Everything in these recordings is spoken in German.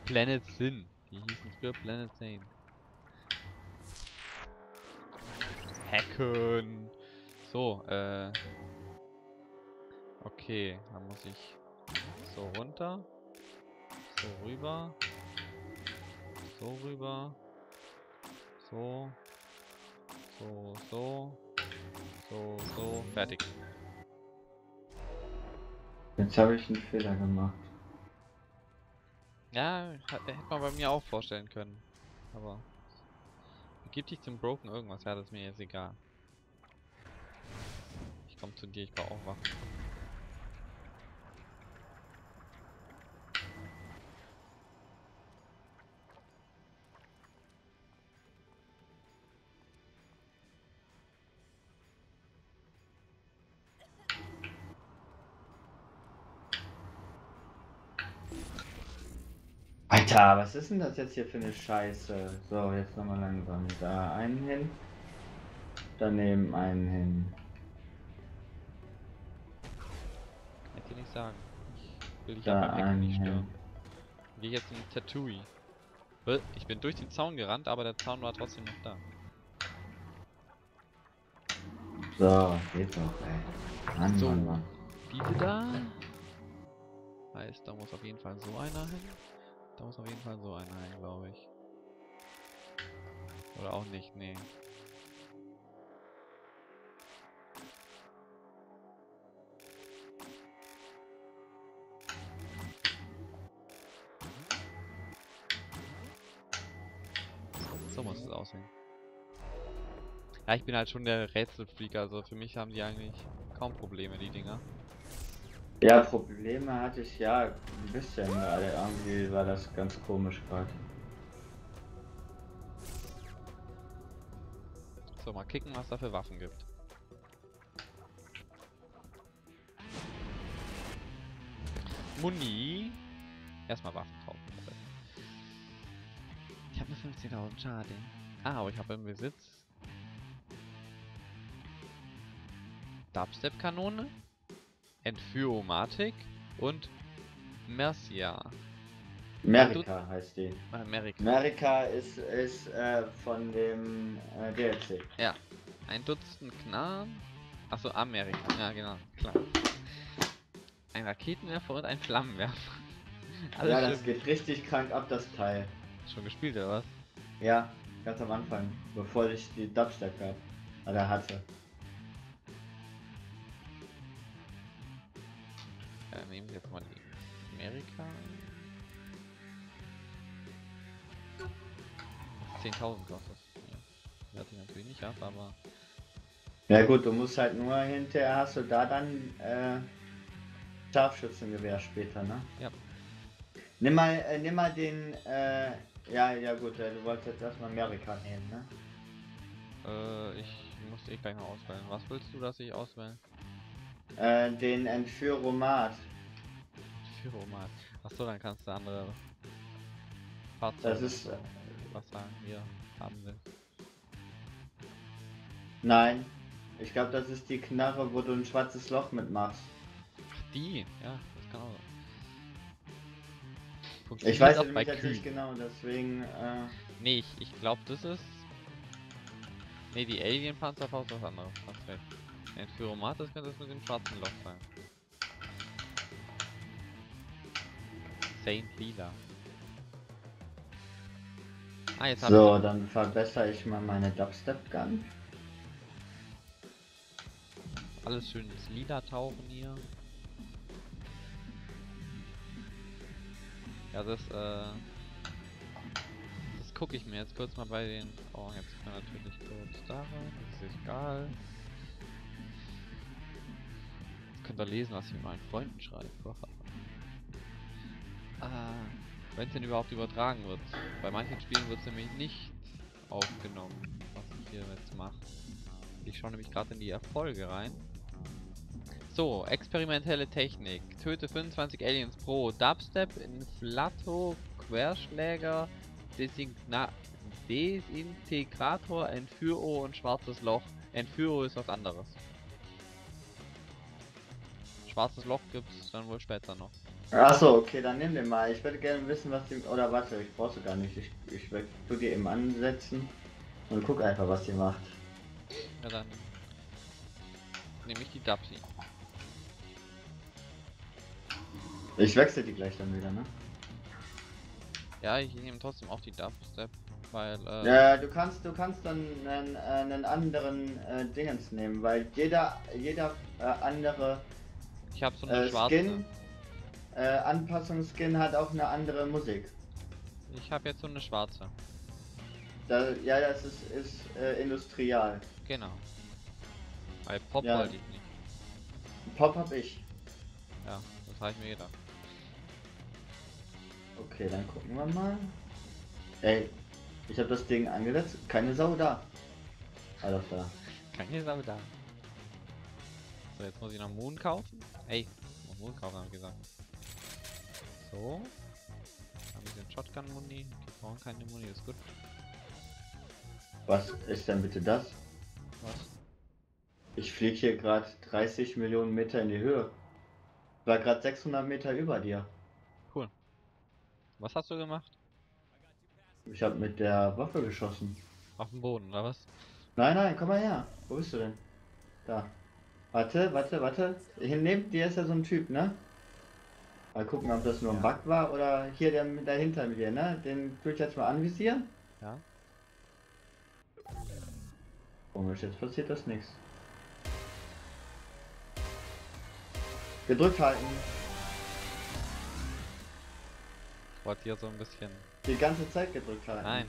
Planet Sin. Die hießen früher Planet Sane. Hacken. So, okay, dann muss ich so runter. So rüber. So rüber. So. So. Fertig. Jetzt habe ich einen Fehler gemacht. Ja, hätte man bei mir auch vorstellen können. Aber begib dich zum Broken irgendwas, ja, das ist mir jetzt egal. Ich komme zu dir, ich brauche auch Waffen. Alter, was ist denn das jetzt hier für eine Scheiße? So, jetzt nochmal langsam. Da einen hin. Daneben einen hin. Kann ich dir nicht sagen. Ich will dich ja Da beim Hacken einen nicht stören. hin. Gehe jetzt zum Tattooi. Ich bin durch den Zaun gerannt, aber der Zaun war trotzdem noch da. So, geht doch, ey. Mann, So, Mann, Mann. diese da. Heißt, da muss auf jeden Fall so einer hin. Da muss auf jeden Fall so einer hin, glaube ich. Oder auch nicht, nee. So muss es aussehen. Ja, ich bin halt schon der Rätselfreak, also für mich haben die eigentlich kaum Probleme, die Dinger. Ja, Probleme hatte ich ja ein bisschen gerade. Irgendwie war das ganz komisch gerade. So, mal kicken, was da für Waffen gibt. Muni. Erstmal Waffen kaufen. Ich habe nur 15.000, schade. Ah, aber ich habe im Besitz Dubstep-Kanone, Entführomatik und Mercia. Amerika heißt die. Amerika. Amerika ist von dem DLC. Ja. Ein Dutzend Knarren. Achso, Amerika. Ja, genau. Klar. Ein Raketenwerfer und ein Flammenwerfer. Alles Ja, schön. das geht richtig krank ab, das Teil. Schon gespielt, oder was? Ja, ganz am Anfang, bevor ich die Dubstep gab. Oder hatte. Nehmen wir jetzt mal die Amerika. 10.000 kostet. Ja. Hört sich natürlich nicht ab, aber. Ja gut, du musst halt nur hinterher hast du da dann Scharfschützengewehr später, ne? Ja. Nimm mal den, ja gut, du wolltest jetzt erstmal Amerika nehmen, ne? Ich muss eh gleich mal auswählen. Was willst du, dass ich auswähle? Den Entführomat. Pyromat. Achso, dann kannst du andere Fahrzeuge. Das ist, so, was sagen wir haben will. nein. Ich glaube, das ist die Knarre, wo du ein schwarzes Loch mitmachst. Ach, die? Ja, das kann auch. Ich Funktioniert weiß auch es bei nämlich jetzt nicht Kühen. genau, deswegen, Nee, ich glaube, das ist. Nee, die Alien-Panzerfaust ist was anderes. Hast recht. Entführomat, das könnte das mit dem schwarzen Loch sein. Saint Lila. Ah, jetzt habe ich so, noch. dann verbessere ich mal meine Dubstep Gun. Alles schön ins Lila tauchen hier. Ja, das gucke ich mir jetzt kurz mal bei den. Oh, jetzt können wir natürlich kurz da rein. Das ist egal. Jetzt könnt ihr lesen, was ich mit meinen Freunden schreibe. Wenn es denn überhaupt übertragen wird. Bei manchen Spielen wird es nämlich nicht aufgenommen, was ich hier jetzt mache. Ich schaue nämlich gerade in die Erfolge rein. So, experimentelle Technik. Töte 25 Aliens pro Dubstep, Inflato, Querschläger, Desintegrator, Entführo und schwarzes Loch. Entführo ist was anderes. Schwarzes Loch gibt es dann wohl später noch. Achso, okay, dann nimm den mal. Ich würde gerne wissen, was die. Oder warte, ich brauch's gar nicht. Ich tu die eben ansetzen und guck einfach, was die macht. Ja, dann nehme ich die Dapsi. Ich wechsle die gleich dann wieder, ne? Ja, ich nehme trotzdem auch die Dubstep, weil, Ja, du kannst dann einen anderen Dingens nehmen, weil jeder andere ich habe so eine schwarze. Skin, Anpassungsskin hat auch eine andere Musik. Ich habe jetzt so eine schwarze. Ja, das ist industrial. Genau. Bei Pop Ja, wollte ich nicht. Pop hab ich. Ja, das habe ich mir gedacht. Okay, dann gucken wir mal. Ey, ich habe das Ding angesetzt. Keine Sau da. Ah, doch da. Keine Sau da. So, jetzt muss ich noch Moon kaufen. Ey, noch Moon kaufen, habe ich gesagt. So. Haben wir den Shotgun-Muni. Wir brauchen keine Muni, ist gut. Was ist denn bitte das? Was? Ich fliege hier gerade 30 Millionen Meter in die Höhe. War gerade 600 Meter über dir. Cool. Was hast du gemacht? Ich habe mit der Waffe geschossen. Auf dem Boden, oder was? Nein, nein, komm mal her. Wo bist du denn? Da. Warte. Hier neben dir ist ja so ein Typ, ne? Mal gucken, ob das nur ein Ja. Bug war oder hier der dahinter mit dir, ne? Den tue ich jetzt mal anvisieren. Ja. Komisch, jetzt passiert das nichts. Gedrückt halten. Ich wollte hier so ein bisschen. Die ganze Zeit gedrückt halten. Nein.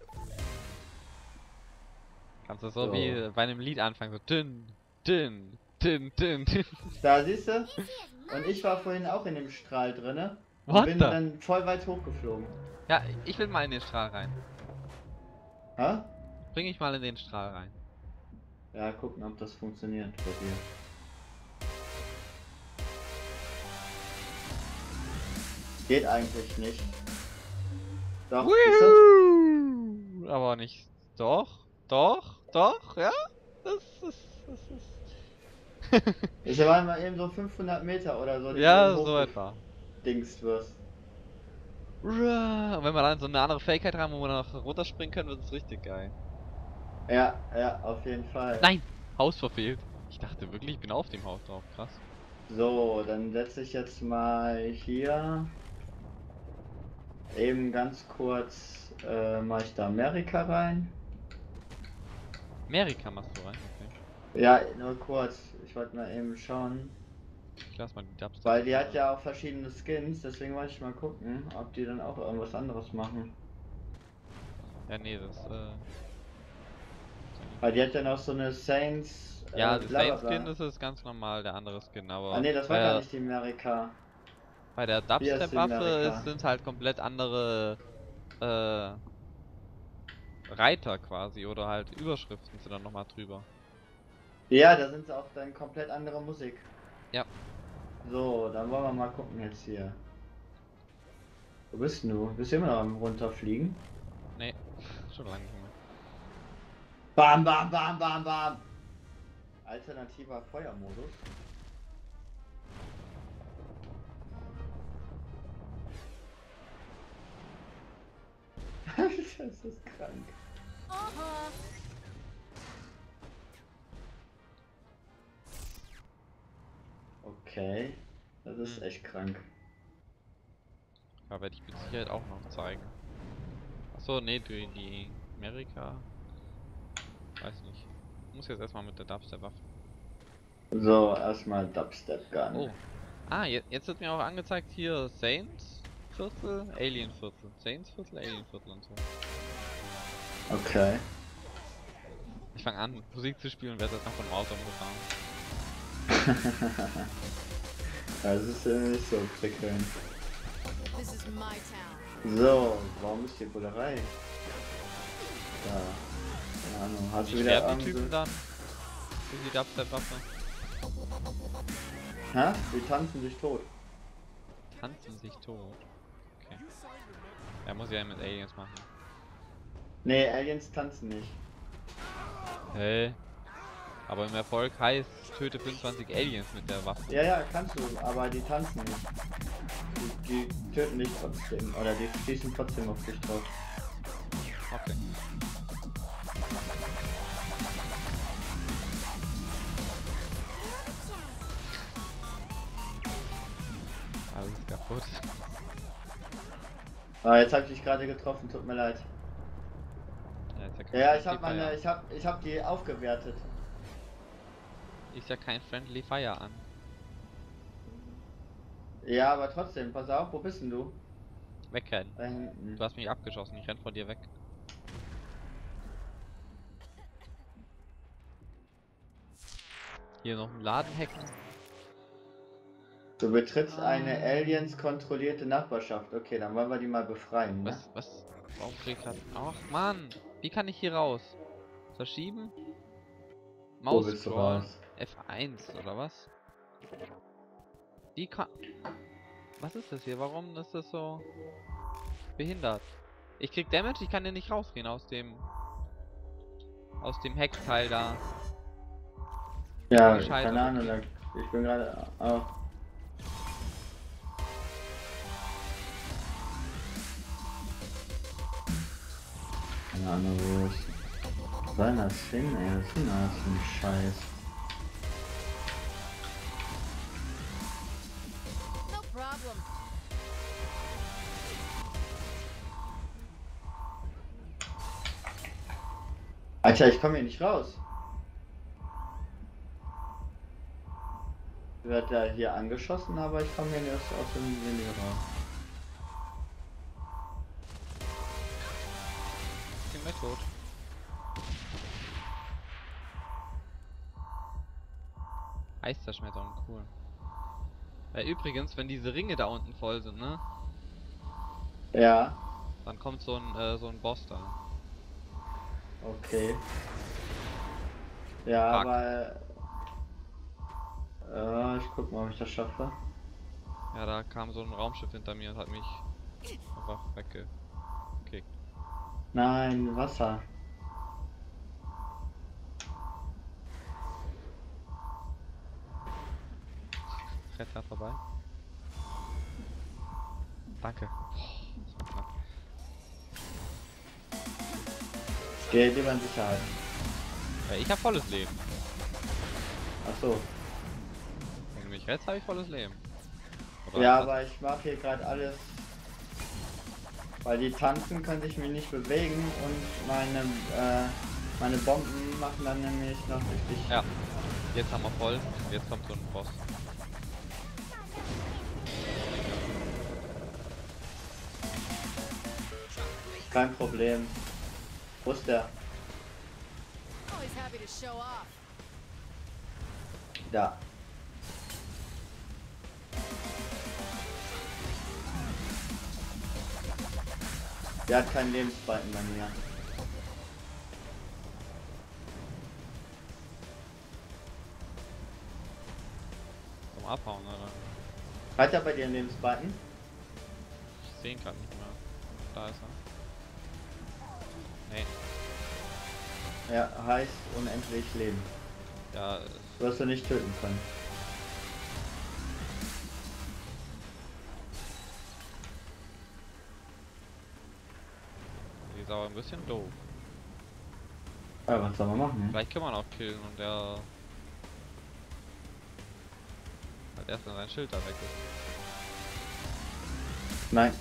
Kannst du so So. wie bei einem Lied anfangen, so dünn, dünn, dünn, dünn, dünn. Da siehst du? Und ich war vorhin auch in dem Strahl drinne. Und What bin the? dann voll weit hochgeflogen. Ja, ich will mal in den Strahl rein. Ha? Bring ich mal in den Strahl rein. Ja, gucken, ob das funktioniert bei dir. Geht eigentlich nicht. Doch, siehst du? Aber nicht. Doch, ja? Das ist. Es waren mal eben so 500 Meter oder so, die Ja, du so etwa. hochgedingst wirst. Und wenn wir dann so eine andere Fähigkeit haben, wo wir noch runterspringen können, wird es richtig geil. Ja, auf jeden Fall. Nein! Haus verfehlt. Ich dachte wirklich, ich bin auf dem Haus drauf. Krass. So, dann setze ich jetzt mal hier eben ganz kurz, mache ich da Amerika rein. Amerika machst du rein, okay. Ja, nur kurz. Ich wollte mal eben schauen. Ich lass mal die Dubstep. Weil die hat ja auch verschiedene Skins, deswegen wollte ich mal gucken, ob die dann auch irgendwas anderes machen. Ja, nee, das, Weil die hat ja noch so eine Saints. ja, das bla, bla, Same bla. Skin, das ist ganz normal, der andere Skin, aber. Ah ne, das war bei gar der- nicht die Amerika. Bei der Hier ist die Dubstep-Waffe Amerika. sind halt komplett andere Reiter quasi oder halt Überschriften sind dann nochmal drüber. Ja, da sind sie auch dann komplett andere Musik. Ja. So, dann wollen wir mal gucken jetzt hier. Wo bist du? Bist du immer noch am runterfliegen? Nee, schon lange nicht mehr. Bam, bam, bam, bam, bam! Alternativer Feuermodus. Das ist krank. Okay, das ist echt krank. Ja, werde ich mit Sicherheit auch noch zeigen. Achso, nee, die Amerika. Weiß nicht. Ich muss jetzt erstmal mit der Dubstep-Waffe. So, erstmal Dubstep Gun. Oh. Ah, jetzt wird mir auch angezeigt hier Saints Viertel, Alien Viertel. Saints Viertel, Alien Viertel und so. Okay. Ich fange an, Musik zu spielen und werde jetzt noch von dem Auto umgefahren. Das ist nicht so prickelnd. This is my town. So, warum ist die Bullerei? Da. Keine Ahnung. Hast du Wie wieder sterben die Typen irgendwie... dann? Durch die Dubstep-Waffe? Hä? Die tanzen sich tot. Tanzen sich tot. Okay. Er muss ja mit Aliens machen. Nee, Aliens tanzen nicht. Hey. Aber im Erfolg heißt, töte 25 Aliens mit der Waffe. Ja, kannst du, aber die tanzen nicht. die töten dich trotzdem. Oder die schießen trotzdem auf dich drauf. Okay. Alles kaputt. Ah, jetzt habe ich dich gerade getroffen, tut mir leid. Ja, ist ja kein Ja, Friendly Fire. ich hab die aufgewertet. Ist ja kein Friendly Fire an. Ja, aber trotzdem, pass auf, wo bist denn du? Wegrennen. Da hinten. Du hast mich abgeschossen, ich renn vor dir weg. Hier noch einen Laden hacken. Du betrittst eine Aliens kontrollierte Nachbarschaft. Okay, dann wollen wir die mal befreien, ne? Was? Warum krieg ich Ach Mann! Wie kann ich hier raus? Verschieben? Wo Maus willst du scrollen? raus? F1 oder was? Wie kann... Was ist das hier? Warum ist das so behindert? Ich krieg Damage, ich kann hier nicht rausgehen aus dem Heckteil da. Ja, Gescheit, keine aber Ahnung, okay. ich bin gerade. Oh. Keine Ahnung, wo ist. Soll das hin, ey? Was ist denn das für ein Scheiß? No problem. Alter, ich komme hier nicht raus. Wird ja hier angeschossen, aber ich komme hier nicht aus dem Menü raus. Ich bin tot. Eiszerschmetterung, cool. Übrigens, wenn diese Ringe da unten voll sind, ne? Ja, Dann kommt so ein Boss da. okay. Ja, Fuck. aber. Ich guck mal, ob ich das schaffe. Ja, da kam so ein Raumschiff hinter mir und hat mich einfach weggekickt. Nein, Wasser. Fährt da vorbei. Danke. Das war knapp. Ich gehe lieber in Sicherheit. Ich habe volles Leben. Achso. Wenn du mich rettest, habe ich volles Leben. Oder Ja, was? aber ich mache hier gerade alles. Weil die Tanzen können sich mir nicht bewegen und meine Bomben machen dann nämlich noch richtig. Ja. Jetzt haben wir voll. Jetzt kommt so ein Boss. Kein Problem. Wo ist der? Always happy to show off. Da. Der hat keinen Lebensbalken bei mir. Zum Abhauen, oder? Hat er bei dir einen Lebensbalken? Ich sehe ihn gerade nicht mehr. Da ist er. Nee. Ja, heißt unendlich Leben. Ja, Wirst du nicht töten können. die ist aber ein bisschen doof. Ja, was soll man machen? Ne? Vielleicht kann man auch killen und der halt erst wenn sein Schild da weg ist. Nein.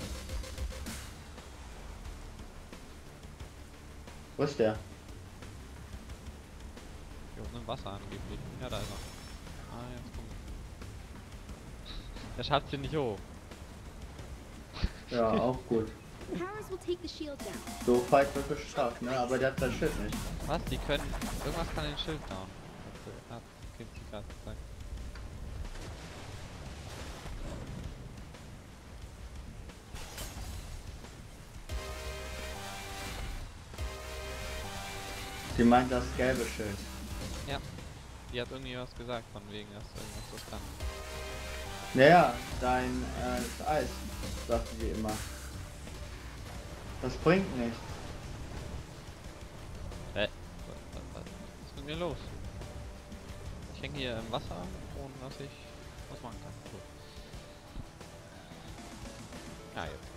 Wo ist der? Hier unten im Wasser angeblich. Ja, da ist er. Ah, jetzt kommt. Der schafft sie nicht hoch. Ja, auch gut. Powers will take the shield down. So fight wird bestraft, ne? Aber der hat das Schild nicht. Was? Die können. Irgendwas kann den Schild down. Hat Kind sie gerade gesagt. Die meint das gelbe Schild. Ja. Die hat irgendwie was gesagt von wegen, dass irgendwas das kann. Naja, dein das Eis, sagte die immer. Das bringt nichts. Was ist mit mir los? Ich hänge hier im Wasser, ohne dass ich was machen kann. Gut. Ja, jetzt.